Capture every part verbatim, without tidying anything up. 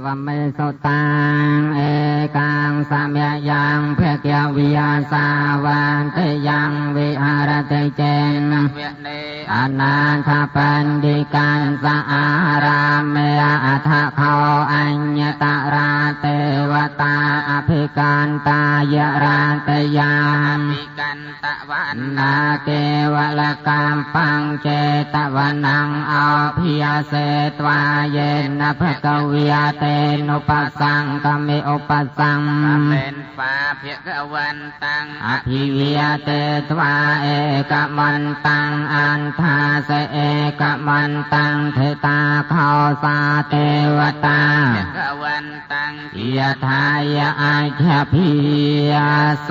วเมสุตังเอกังสัมยยังเพกยวิยาสาวันเตยังวิหารเตเจนอนันทปันดิกันสะอารามเมอัฏฐเขาอัญญตราเตวตาอภิกันตายราเตยามกันตะวันนาเกวลกามปังเจตวันนังอาภิยเสตวาเยนะภกวิยเตนุปัสสังกมิอุปัสสังเป็นปาเพียกวันตังอภิวิยเตตวาเอกมันตังอันทาเสเอกมันตังเทตาเขาสาเทวตาเพียกวันตังยะทายะอาชภิยเส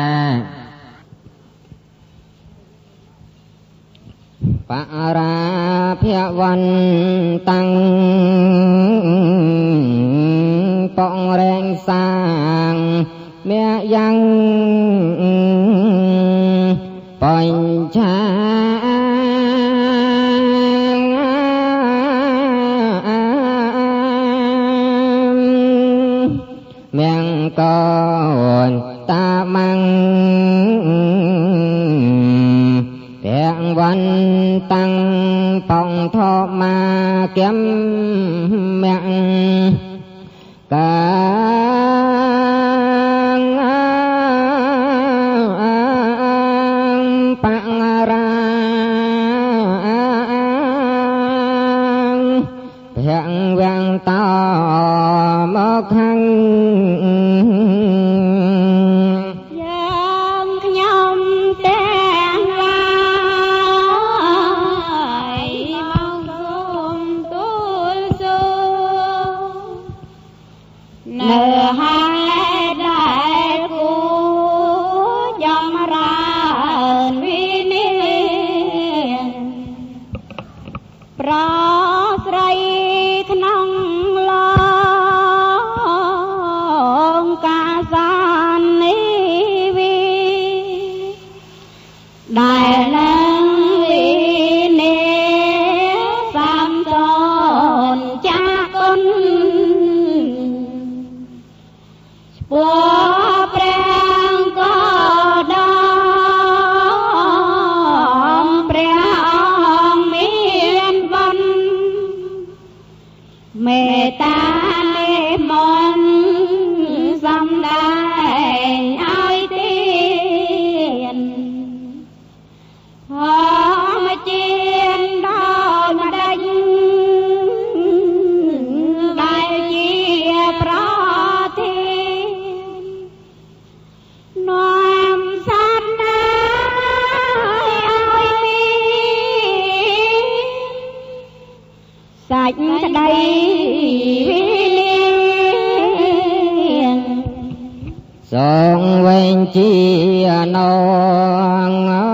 ปะราเพียวันตังปองแรงสร้างเมียยังปล่อยชาเมียงก่อนตามังเพียงวันตังปองทอมาเก็มเมียงกางปังราเพียงเวียงต่อมอคังสองเวงจีนอง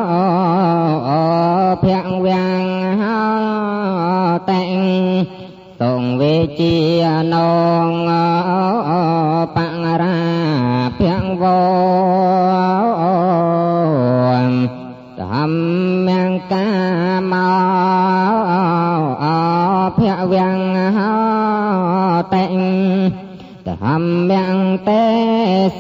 เพียงเวียงแต่งส่งเวจีนองปังราเพียงวอนทำเมียงกามาเพียงเวียงแต่งทำยังเตะใส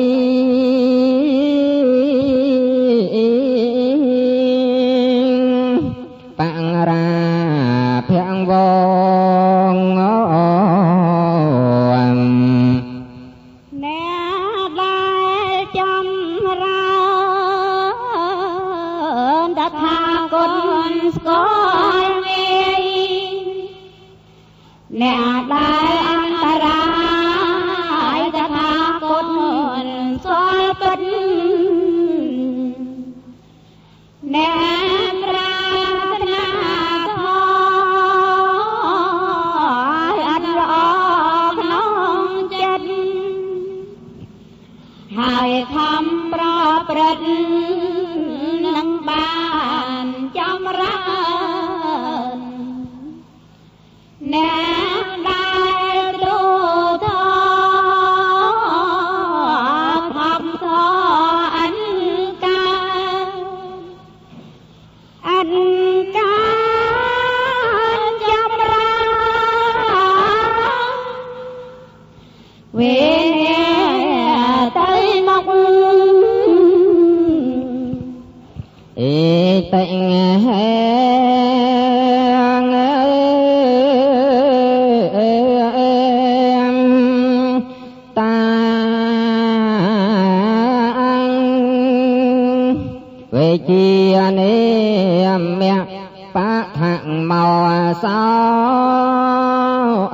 ปังราเพียงวงแน่ได้จำราดัทาคนสกอลเมแน่ได้อันตรายดัทาคนสวยปันแน่ปราศนาทอยอันรอกน้องจันให้คำประปรัดนังบ้านจำราแน่ได้รู้ทอคำทออันกาอันกาจำรา tịnh về chia niệm mẹ phát thẳng màu sao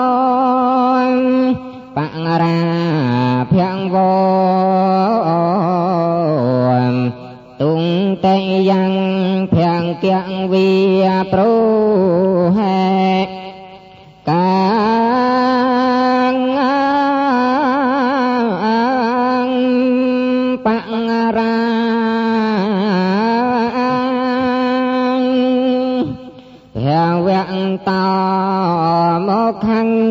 bạn ra phiang vô tung tây yang phiang kiang vi pro he càng bạn ra theo vẹn tao một khăn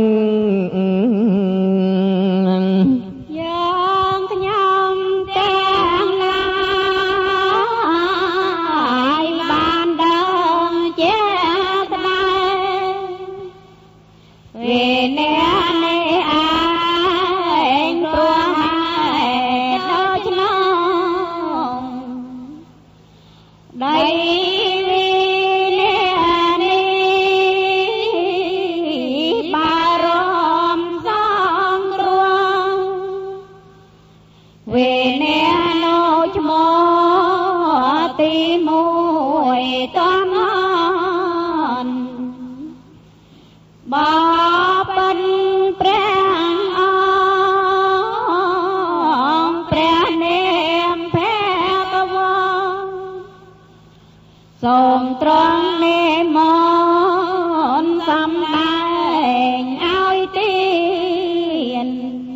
Sông trăng nê mòn xăm đành áo tiền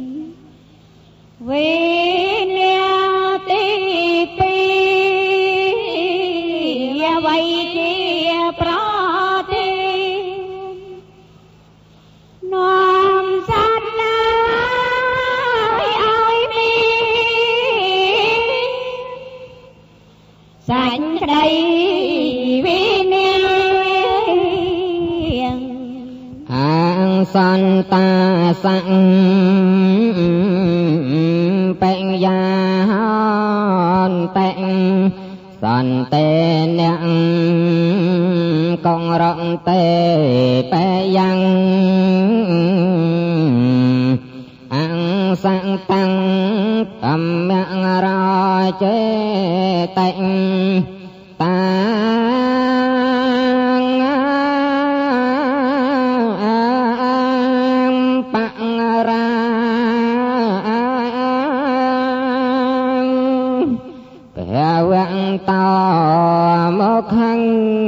vì nia tí pi vay chia pra ti nom sát lai áo mi sánh đây san ta sang bèn gia tẹn san tê nẹng con rộng tê bè yang ăn sang tăng cầm miệng ra chế tẹn ta tao một khăn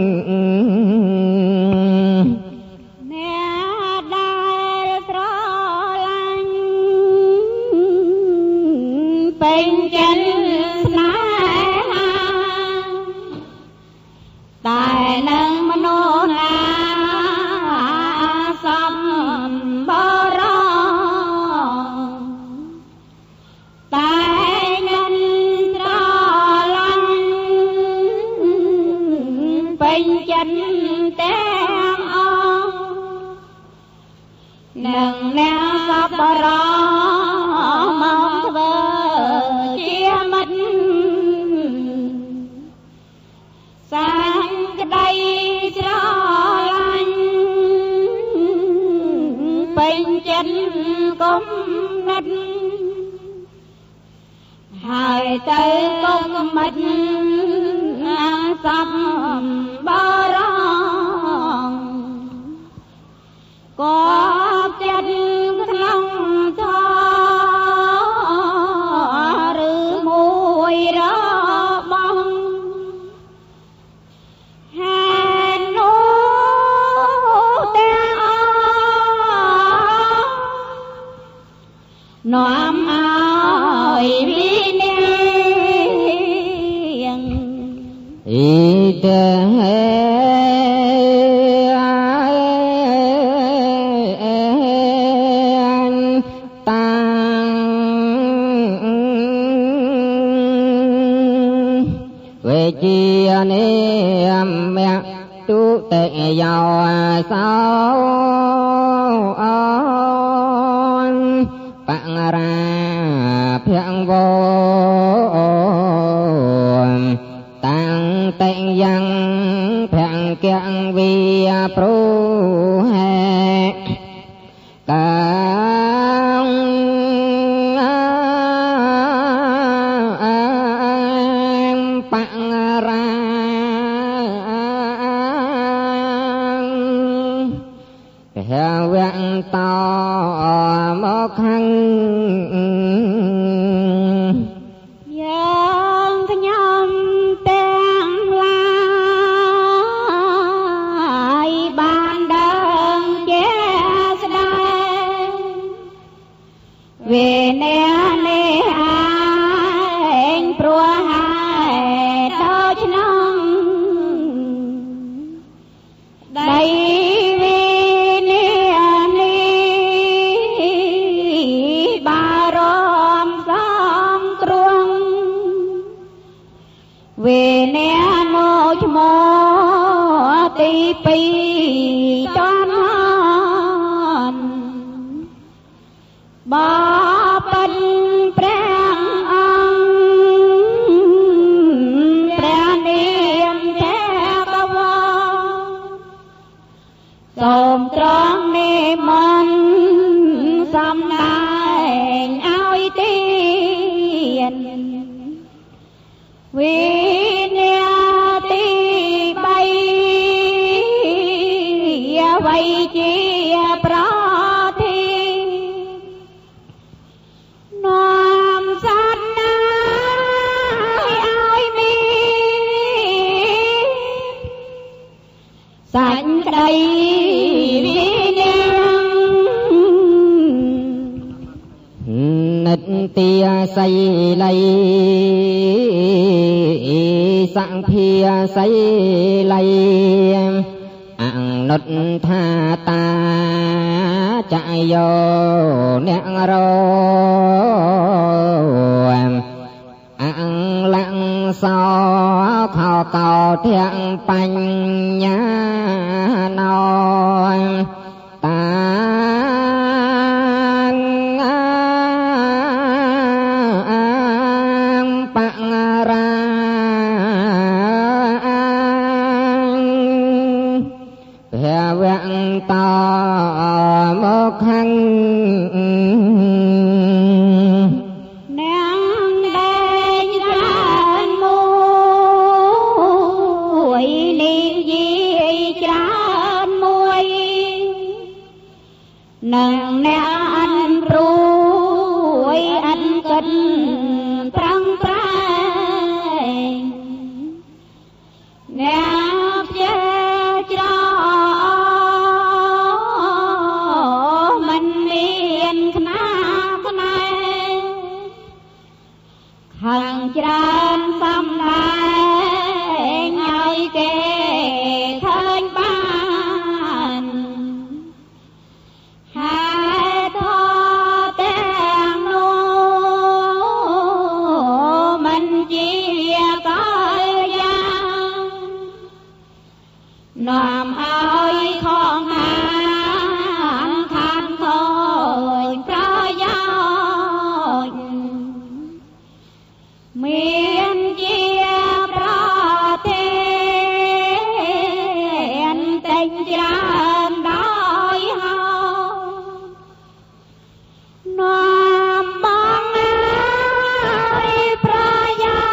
mẹ đại trò lăng bên chân nai tài năng mano na sắm bờ rong tài nhân chân tem ông nâng neo sắp rõ mong vợ chia mất sang cái đây cho lành bên chân cũng nứt hai tay cũng mất sắp bờ rong có chân lòng thơ rư mùi rơ bông hẹn nô tê nóm ơi vì ý tê về chia niệm mẹ tu tệ giàu sao bạn ra phiền vô tăng tịnh dân phèn kiêng vi pru hệ càng bằng ra hệ viện to một khăn về nè nè anh pro hai đau chân đây về nè nè ba rom song truong về nè nô chmo ti pi cho non baเป็นแปลงอังแปลเนียมแท้กวาสมตรองนิมันสำนายเอาเตียนวิญญาติใบไว้เจียปราsánh đây vì nịch tia say lay sang phia say lay ăn nốt tha ta chạy vô nẹn rô ăn lặng so khao cầu thiện bánh nhá nói ta bằng ra về viện to một khăn nàng nè anh ruồi anh kinh trăng prai nè che cho mình miền khna khna hàng tràn xăm lại nhai kề thân ban hai thọ tên nô mình chỉ có giang nòm ơi con hàng than thôi cho gió miền chia pro tên tình tràn đói hao nòm bóng ai pro gió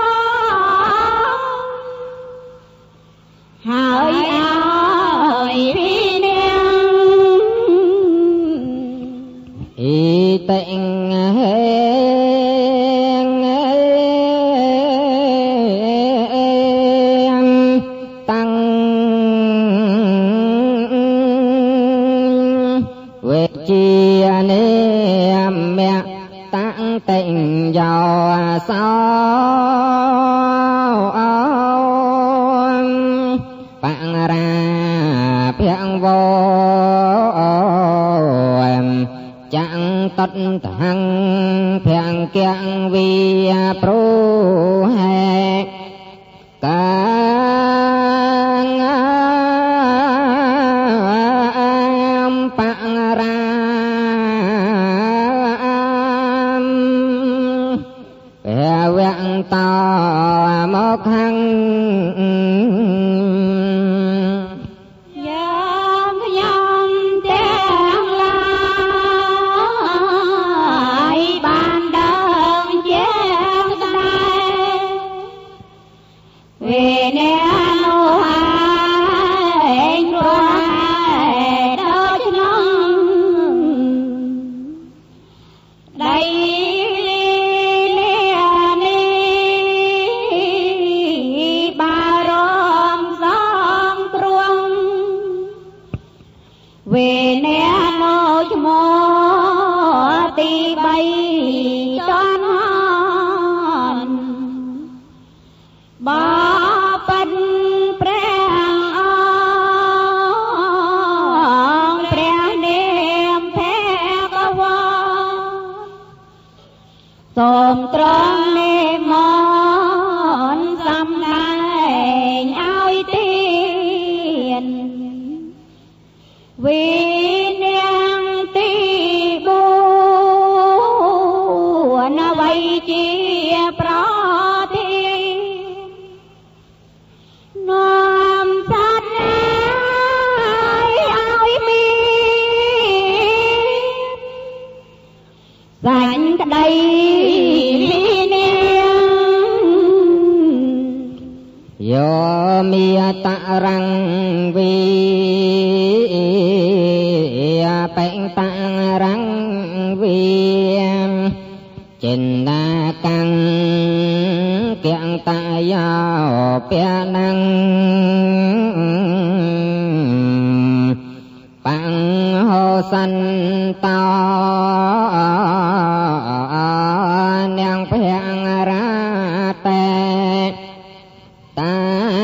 hỏi ơi phi niên y tịnh tăng về chia niệm mẹ tăng tịnh giàu sao bạn ra phiền vô chẳng tất thăng phiền kiêng vi pru hệ càng bạn ra về viện to một khăn សូមត្រង់និមន្តសំដែងឲ្យទានវិញ្ញាណទីបួនអ្វីជាប្រធាននាំសត្វឲ្យមានសាញ់ក្តីយោមេតរੰវិបេងតារੰវិចិនណាកាំងគៀងតាយោពាណាំងបង្ហោសិនតោនាងភៀងរាតេតា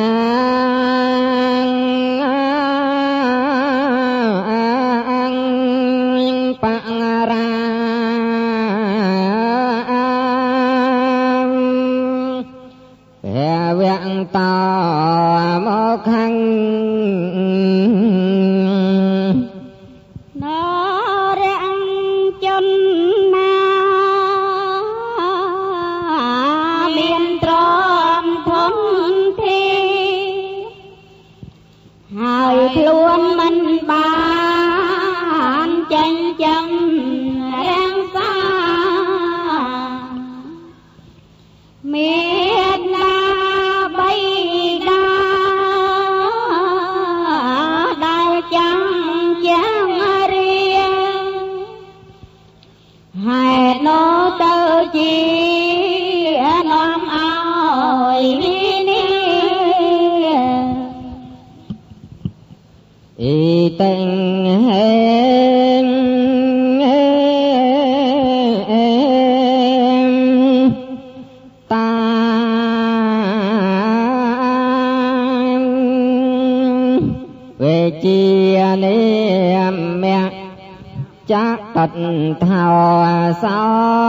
តមកខាងនរៈជនណាមានទ្រព្យធនធាហើយខ្លួនមិនបានចិញ្ចឹមរាងសាមានណាបីដាដែលចាំចាំរៀងហេតុនោះទៅជានាំឲ្យនេះអ៊ីតេងហេងតាវេជានិមៈចាក់តថោសោ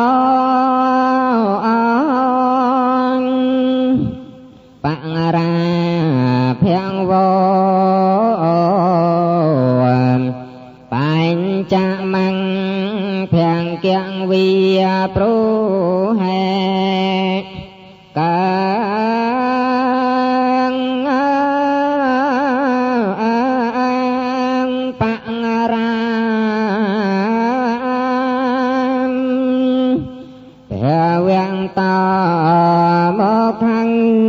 បង្រាភៀងវបញ្ចមੰភៀងគៀងវិប្រុហេកាតមកខាង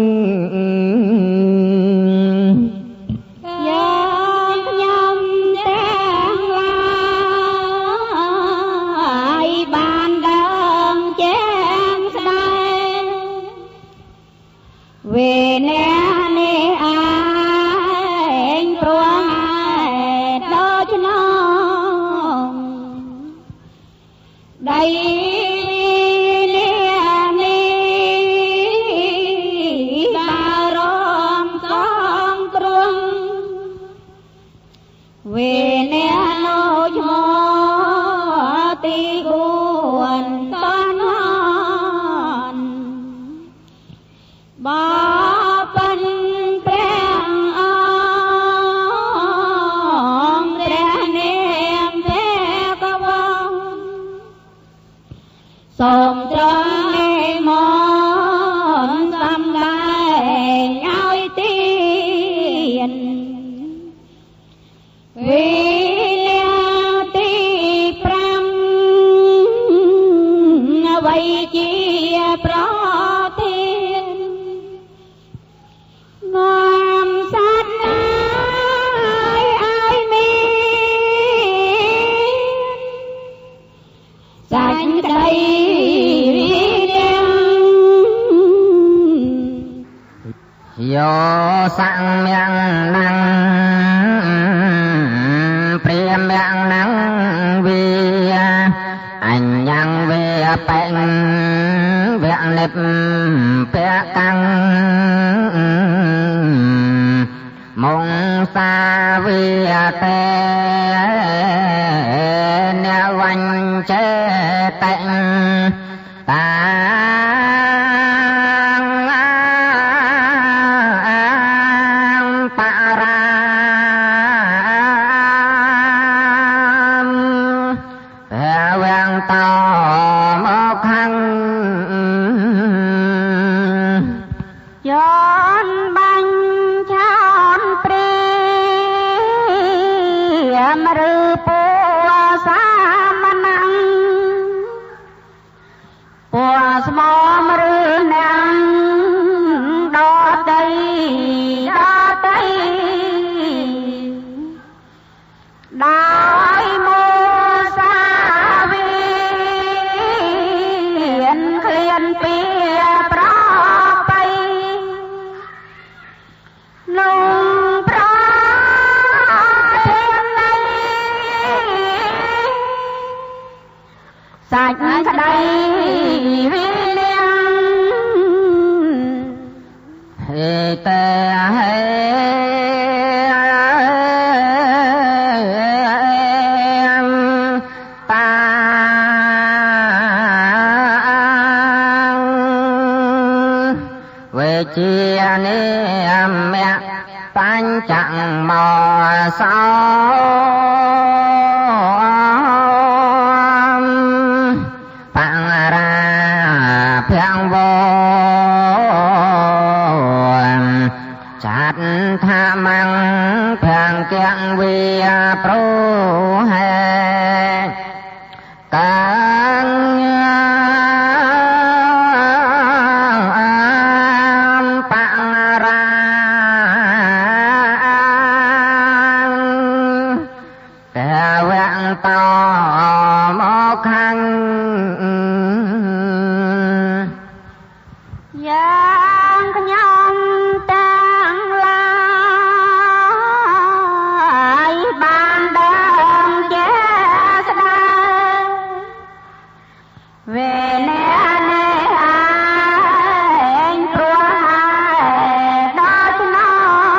យ៉ាងខ្ញុំទាំងឡាយបានដឹងចាងស្ដែងវេលានេះឯងព្រោះដូច្នោះដៃវេលានោះឈ្មោះទីបួនតននបបិនព្រះអង្គព្រះនាមទេកវងសូមត្រង់និមន្តសំដែងឲ្យទានវិញ្ញាទីប្រាំអ្វីជាប្រធាននាំសត្វណាឲ្យមានសាញ់ក្តីវិញ្ញាយោសង្ញំណੰព្រាមយ៉ាងណੰវាអញ្ញងវាបេងវៈនិបពៈកាំងមងសាវិតេនវញ្ចេតេតា sạch đầy vi liên hê tê hê chia niệm mẹ tan chẳng mò sao tặng ra phiang vô chát tha măng phiang kiang vi pro he càng to mô khăn giang nhom tăng lại ban đơn chế đai về nè nè anh tua hai đó chứ nó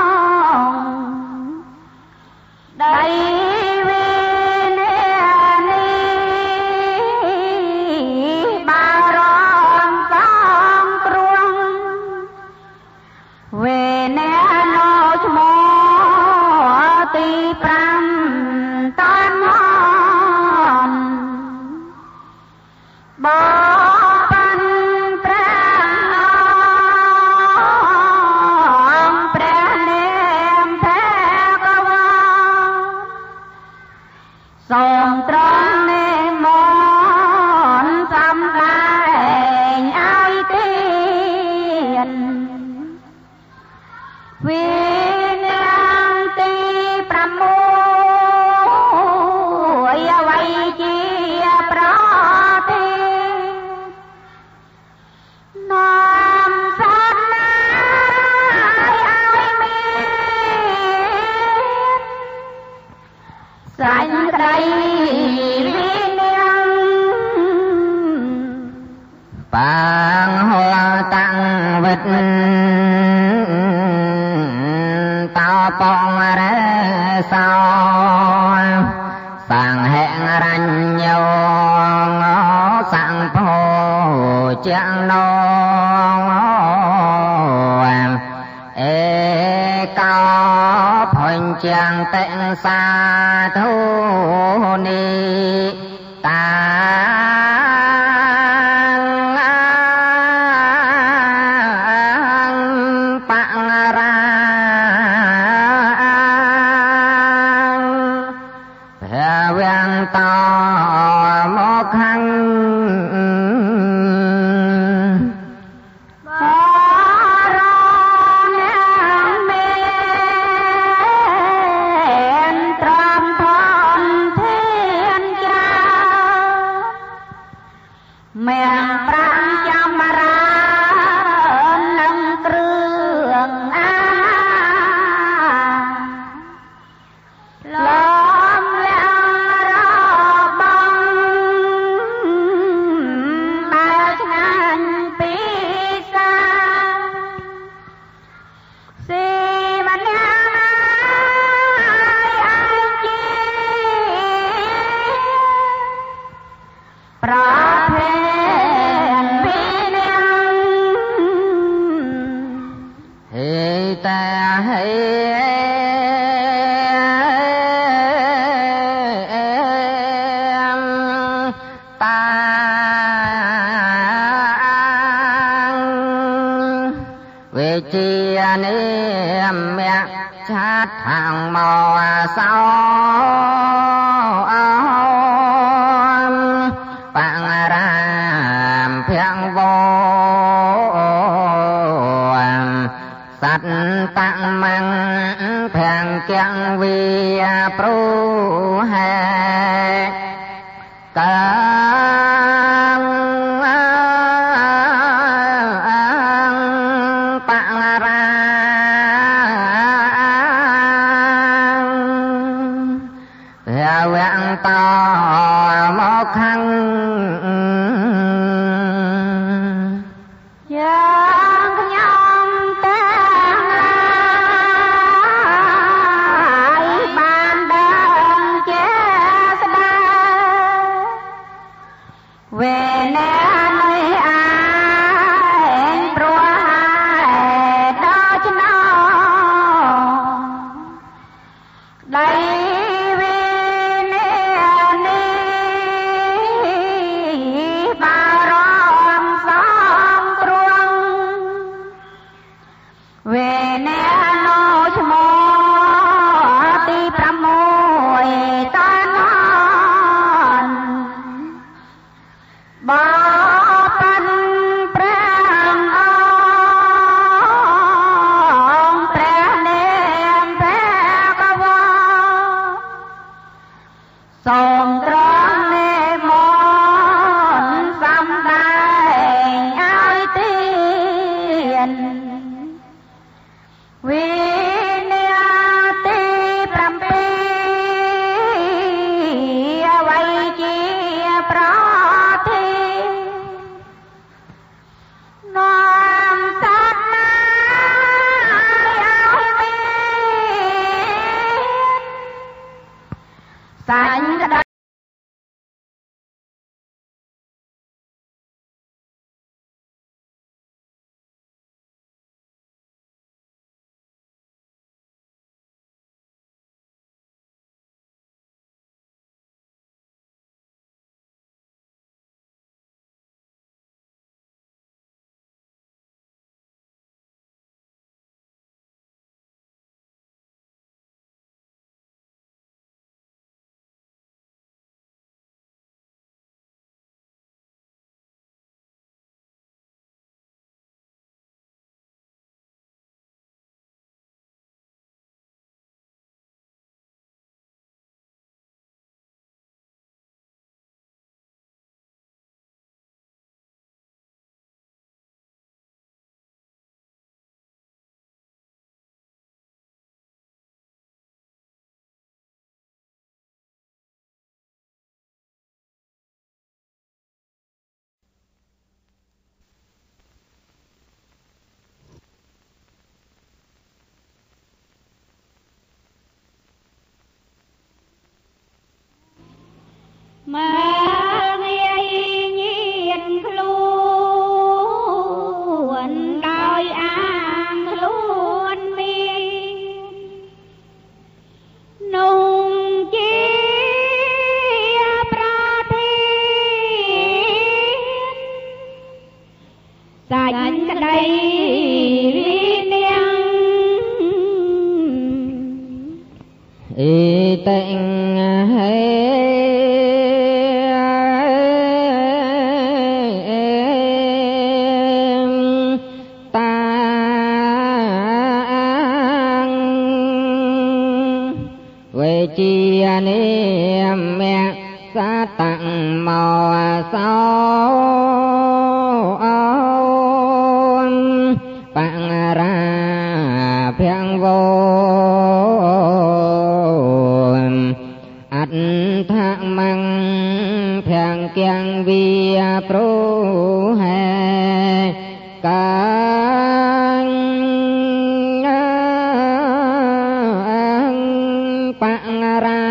đây Bang hoa tăng vịt tao bông ra sao sang hẹn ranh nhau sang phố chẳng nông ê cao phình chàng tịnh xa thu ni ta to một khăn chia niệm mẹ chát hàng màu sao bạn ra phiang vô sạch tặng măng phiang kiang vi pru he to một khăn ý tịnh hệ ta về chi niệm mẹ sa tặng màu sao bạn ra phiền vô thang măng phiền kiêng vi pro hè càng bạn ra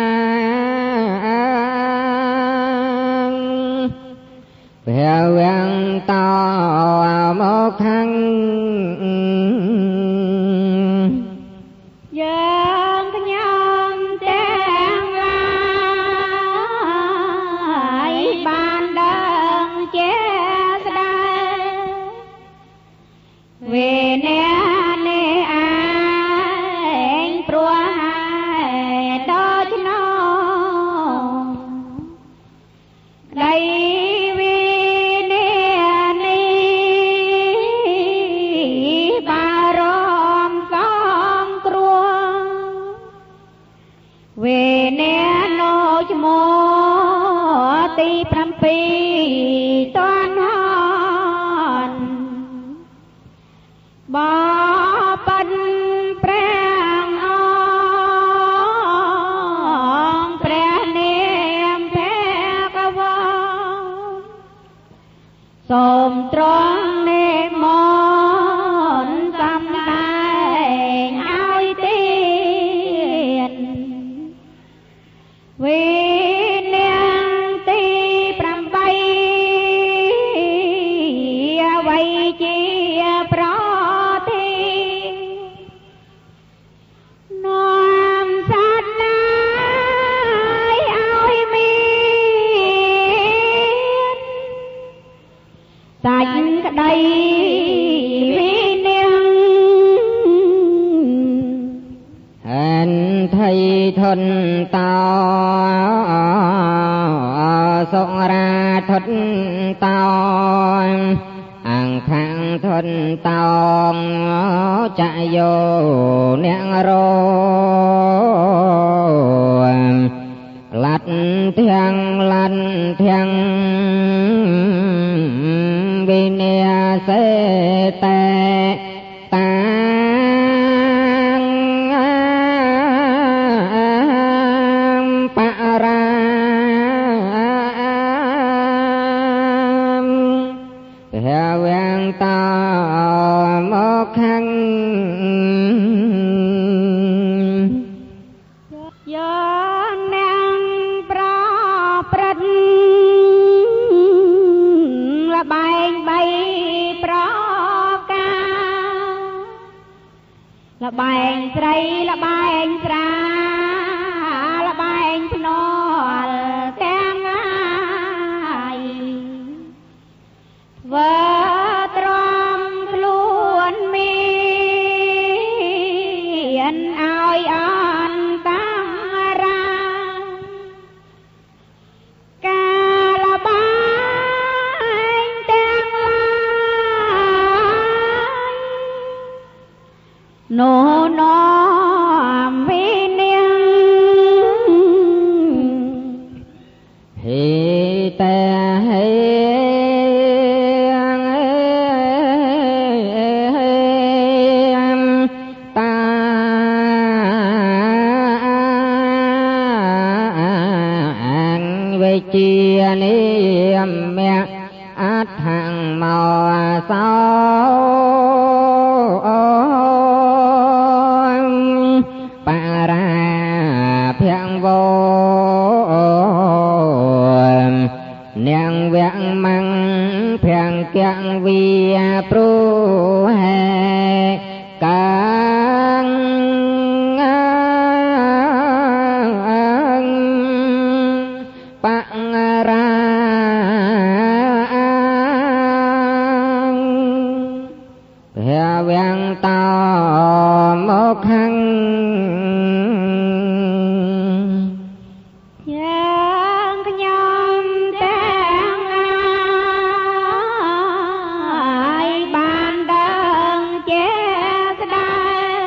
phiền to một thằng thuần tao sông ra thuần tao hàng tháng thuần tao chạy vô nẹng rô lặt thiêng lặt thiêng vì nè sẽ tệ ta là bài sấy là bài sra là bài nol keng ai vợ trom luôn miền ai an tăng ra ca là bài teng nô nó vi niên hi tê hi ta về chia niệm mẹ át hàng màu sao phiền vô หังยังขยมแต่งอายบานดังเจสดา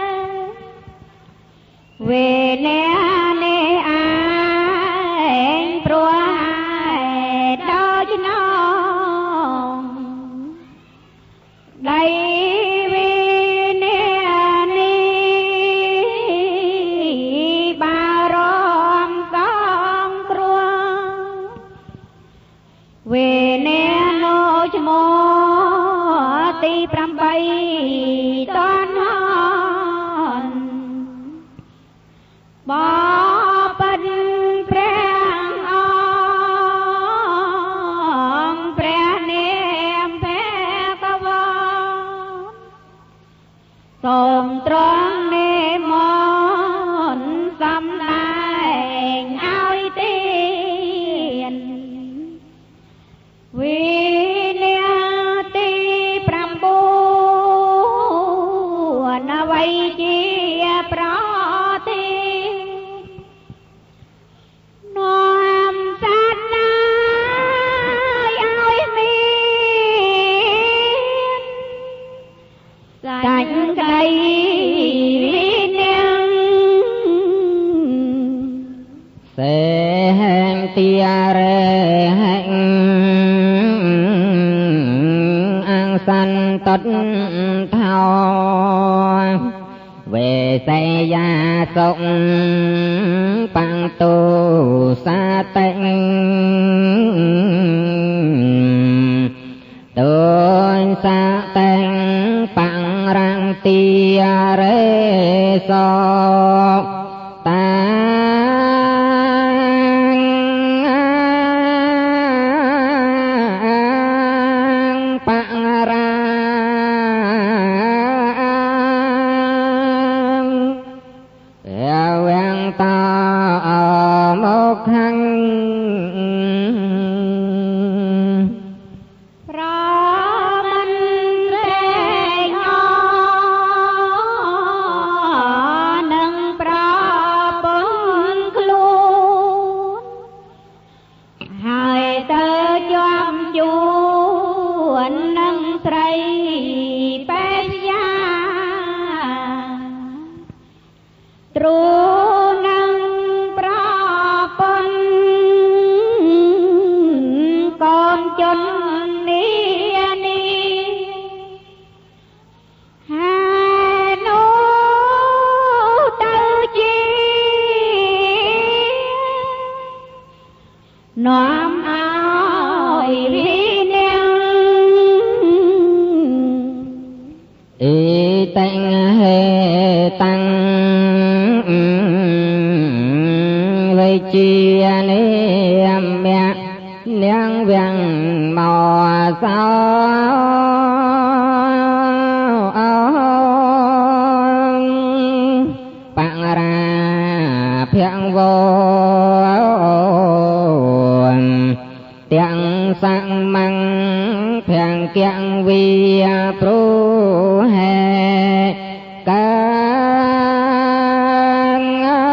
เวเนเนอายปลัวดาวจนองได้เวเนนีบารมกองครัวเวเนโนชโมตีปรำไปตอนนอนบอเป็นแพรงอองแพรเนมแพกวอนส่งตรงเนมอนสำนายเอาเตียนวิเนียตีปรำบูนไว้เจียปราตีนอมสัตนาเอาเมียนสัญไกลวิเนียงเสหงเตียเรหงอังสันตดเทาเวเสยาสงปังตูสาเต็งตูสาเต็งปังรังเตียเรโสตาปังรังเอวังตาโมขังพระมันแรงอนังปราปนคลูให้เธอยอมจวนนังไตรเป็นยาตรูนังปราปนก่อนจนนี้นี้ฮาโนเตจีน้อมเอาวิเนียงอีตังเหตังเวจีเนียมเมียเลี้ยงเวียงหมอสาวปังราเพียงวอนเตียงสังมังเพียงเกียงวีปรูแหกัน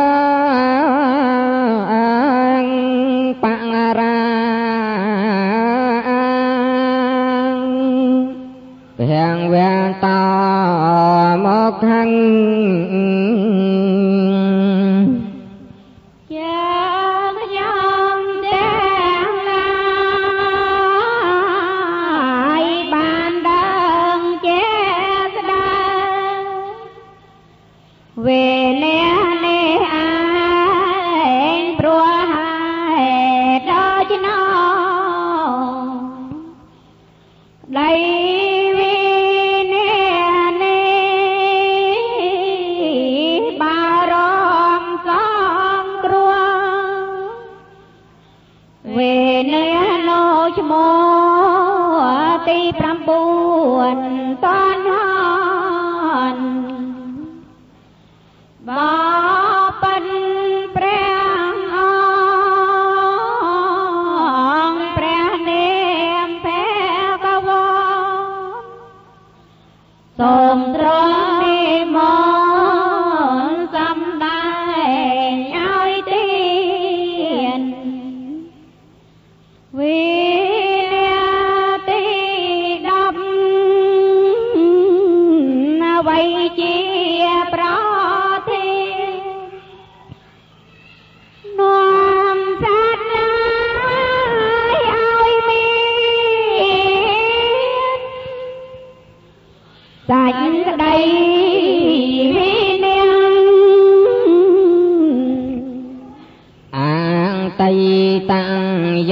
ปังราเพียงเวียนตามขังยังยอมแดงลายบานดังเจสดาเวเนเนอายปลัวหายดอจนองได้เวเนเนบารมกองครัวเวเนโนชโมตีปรำบวนตอนนอนบา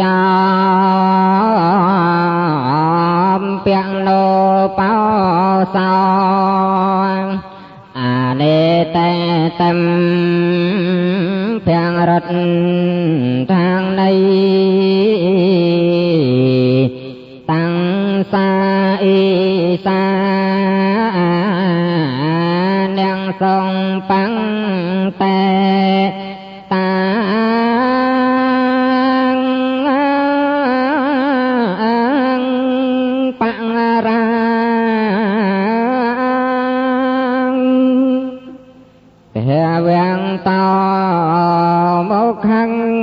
cho piang nô bao sao à nê tê tâm piang rật thang này tăng sa y sa nang sông băng tê ta băng ra hè vang to một khăn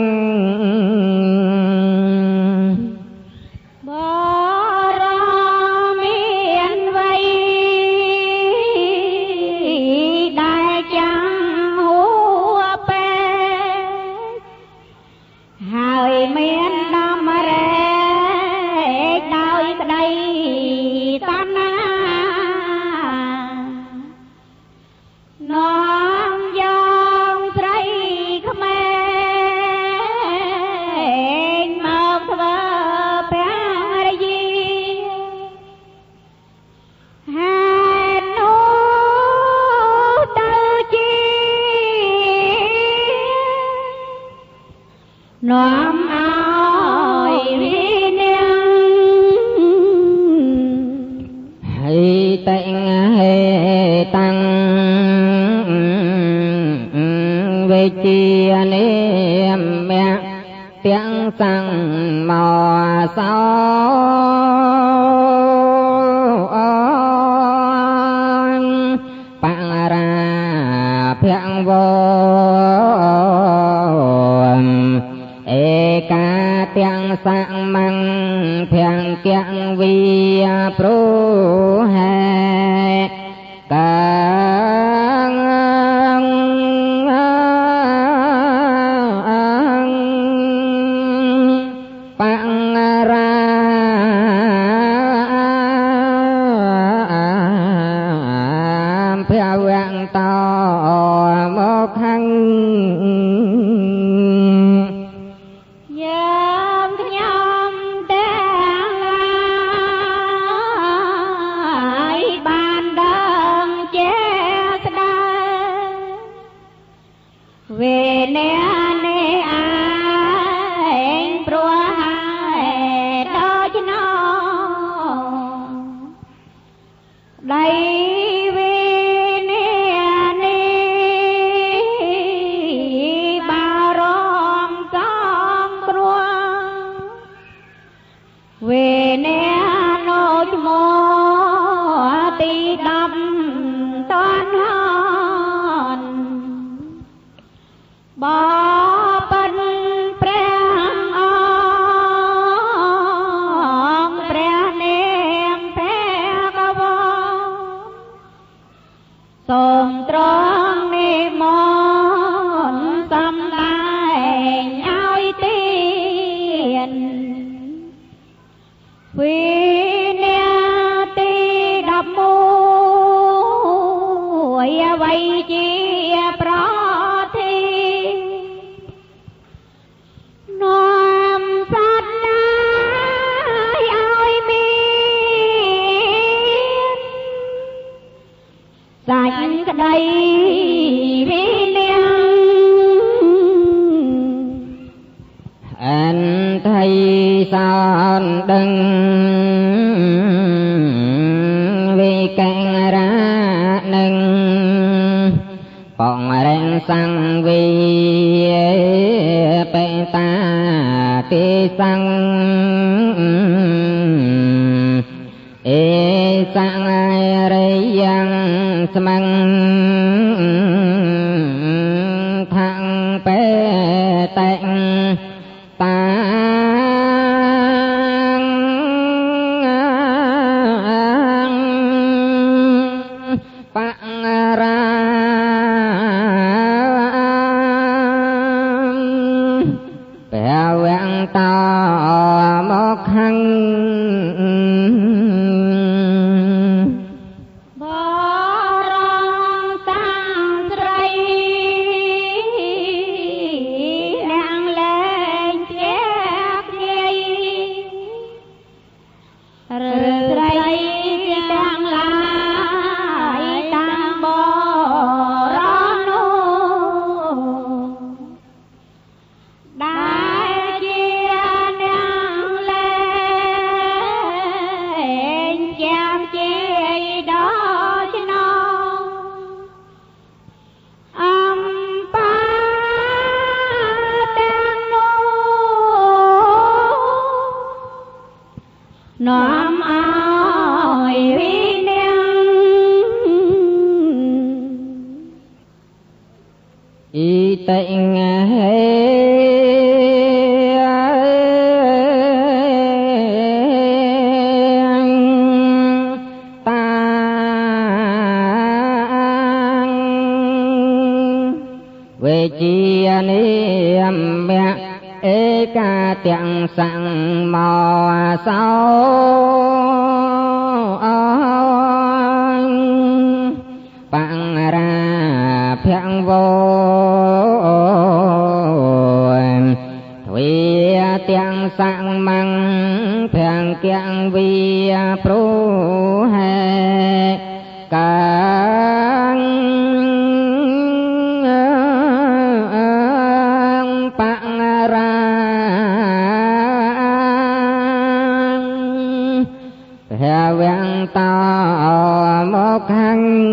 noam oi vi niang hay tịnh hay tăng về chia niệm mẹ tiếng sang mò sao bang ra phiang vô ca tiếng sang măng phiang kiang vi pro he ca bang ra phiang vang to một khăn về nè nè anh pro hai đó chứ nó đây về nè nè bao rong con pro về nè nó chứ mò ti đâm toan hòn bỏ bên prang ong prang nem pe ca vô sôm tròn ni mòn xăm lại nhau tiền quy nè ti đập mũi vay chia pro noam sát lai oi miên sạch cái đây vi liang anh thấy son đừng vì canh ra nâng bọn rèn sang vì bê ta tê sang ê sang ai rây yang smang thang bê tạnh ta bang ra bèo vang to một khăn bỏ rong ta y tịnh về chi niệm mẹ ê ca tiếng sang mò sao bằng ra phiang vô thủy tiếng sang măng phiang kiang vi pru hè càng bằng ra hè vẹn to một hăng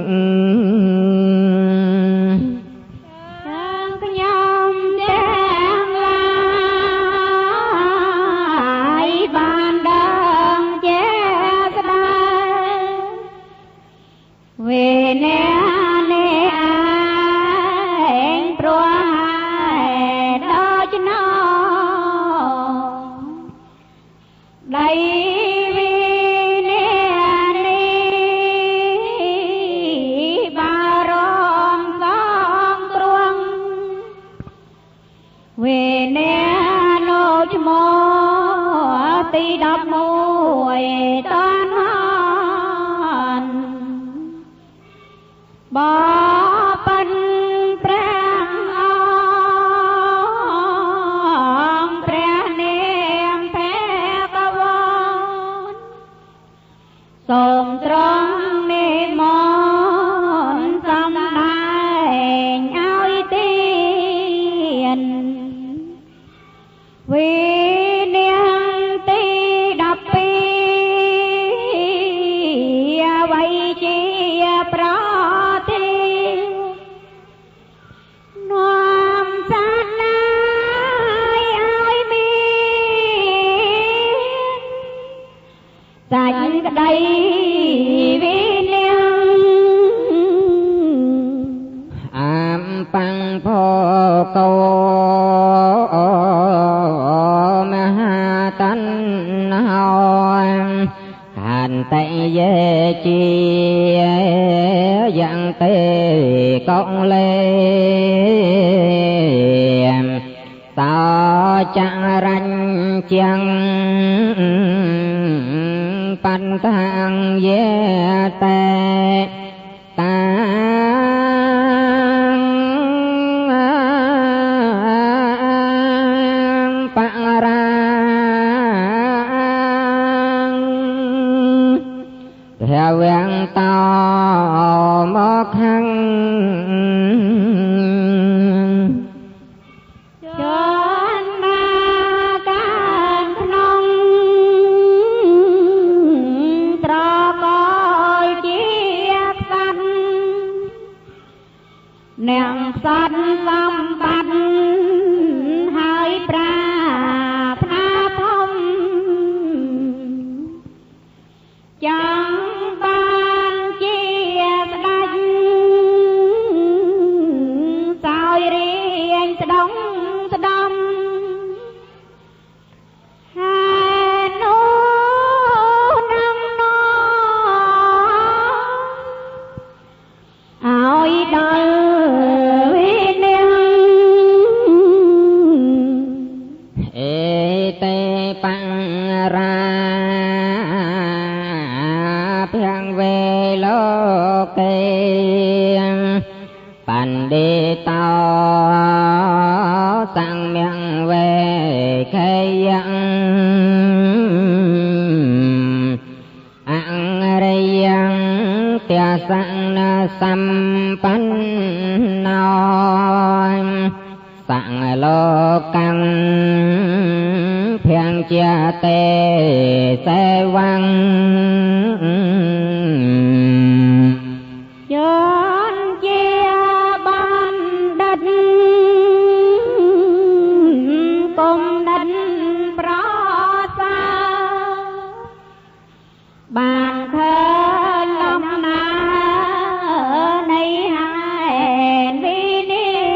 bàn thơ long na này hai vi ni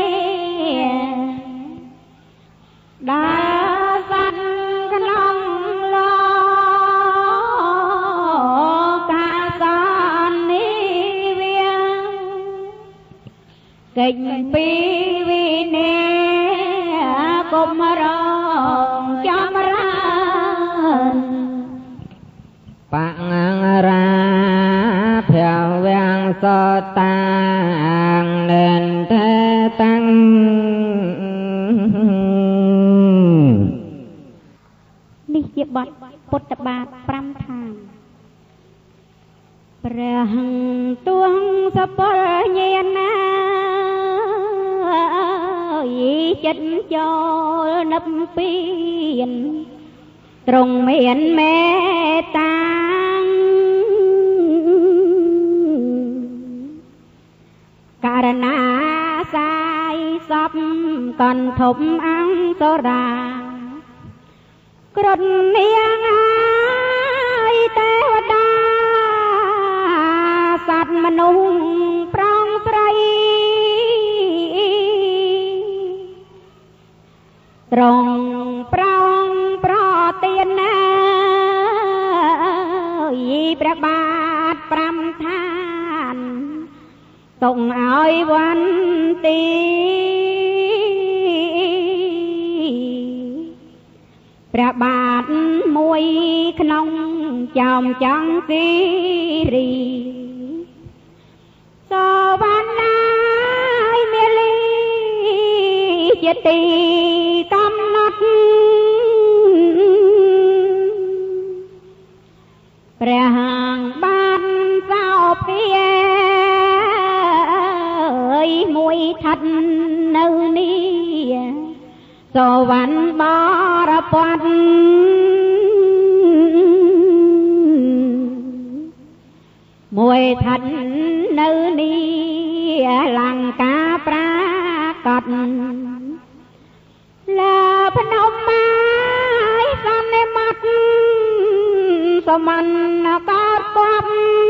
ពីវិនេកុំរងចំរានបង្រាភៅវាំងសតាងនិនទេតាំងនេះជាបទពុទ្ធបាទប្រាំឋានព្រះទួងសពលញាណាយីចិត្តចូលនឹបពៀនទ្រង់មានមេត្តាករណាសាយសពកន្ធប់អង្គរាក្រុននាងហើយទេវតាសត្វមនុស្សប្រងស្រីត្រង់ប្រងប្រទានណាយីព្រះបាទប្រាំឋានតុងឲ្យវន្ទីព្រះបាទមួយក្នុងចំចង់ស៊ីរីសវណ្ណាយមាលីជាទីកំណត់ព្រះបាទសោភាមួយថាត់នៅនេះសវណ្ណបរពតមួយថាត់នៅនេះលង្កាប្រាកដលើភ្នំម៉ាយសំនិមត្តសមណ្ណកោតគប់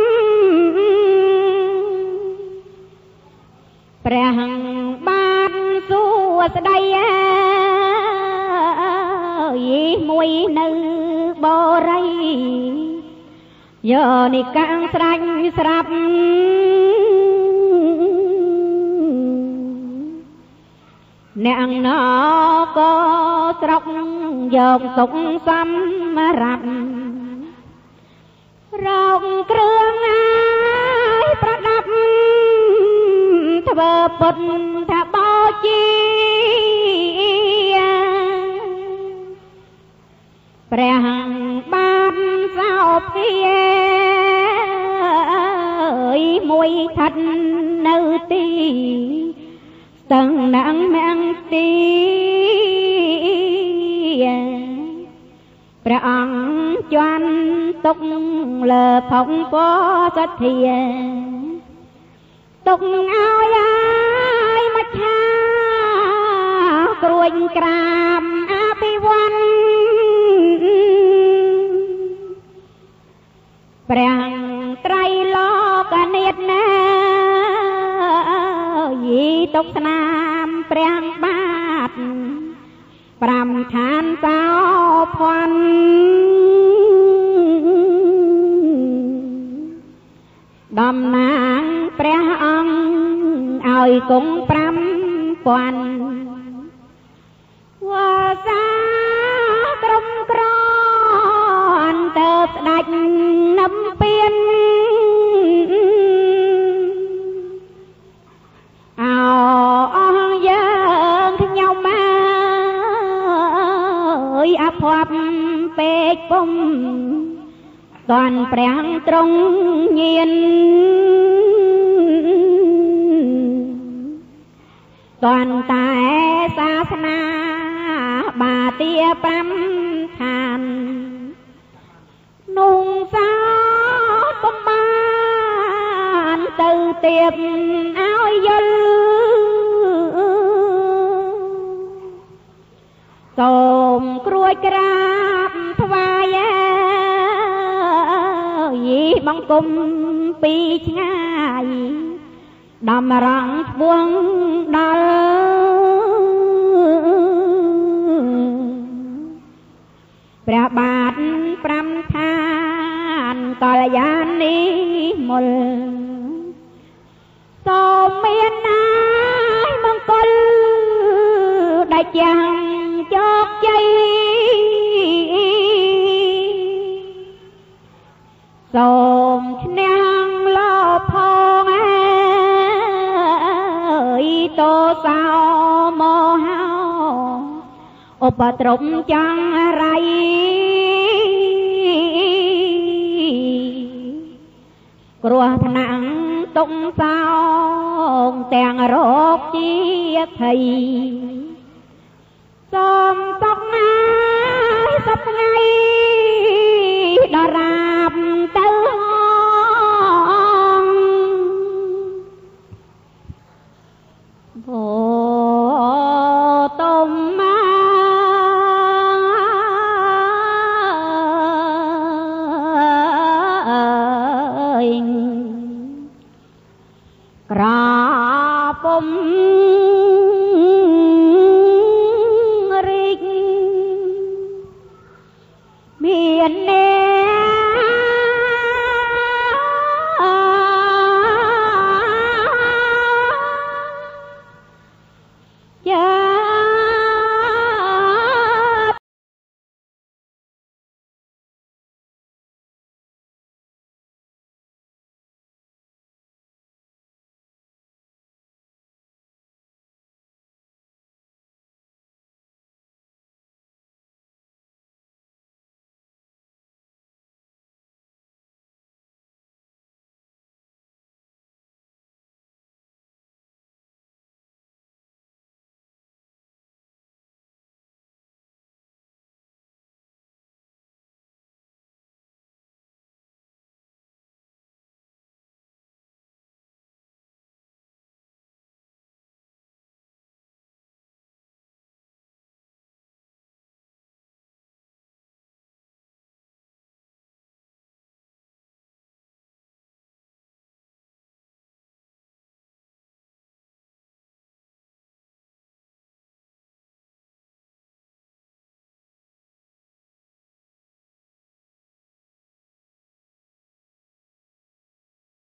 ព្រះបាទសួស្ដីយីមួយនៅបរិយយោនិកាំងស្រាច់ស្រាប់អ្នកណក៏ស្រុកយកទុកសម្រាប់រោគគ្រឿងហើយប្រដាប់ធ្វើពុទ្ធថាបោជាព្រះបាទសោភាមួយថាត់នៅទីស្ទឹងណាំងមាំងទីព្រះអង្គជន់ទុកលើផុងពោសទ្ធាទុកឲ្យឲ្យមច្ឆាគ្រួចក្រាមអភិវ័នព្រះត្រៃលោកនេតណាយីទុកស្នាមព្រះបាទប្រាំឋានសោភ័ណ្ឌតំណាងព្រះអង្គឲ្យគង់ប្រាំពាន់វាសាក្រុមក្រនទៅស្ដេចនឹមពៀនអោអស់យើងខ្ញុំអើយអភ័ព្វពេកពុំតន់ព្រះទ្រង់ញៀនតន់តែសាសនាបាទាប្រាំឋានนุ่งสาวបំបានទៅទៀតឲ្យយល់សូមគ្រួចក្រាបថ្វាយយីបង្គំពីឆ្ងាយដំរងស្បួងដល់ព្រះបាទប្រាំឋានកល្យាណីមុលសូមមានណាយមង្គចាំជោគជ័យសូមឈ្នះលោភផងអើយតោសោមហោឧបទ្រពចង្រៃគ្រោះថ្នាក់ទុកសោងទាំងរោគជាភ័យសូមសុខណាស់សុខថ្ងៃដរាបទៅហង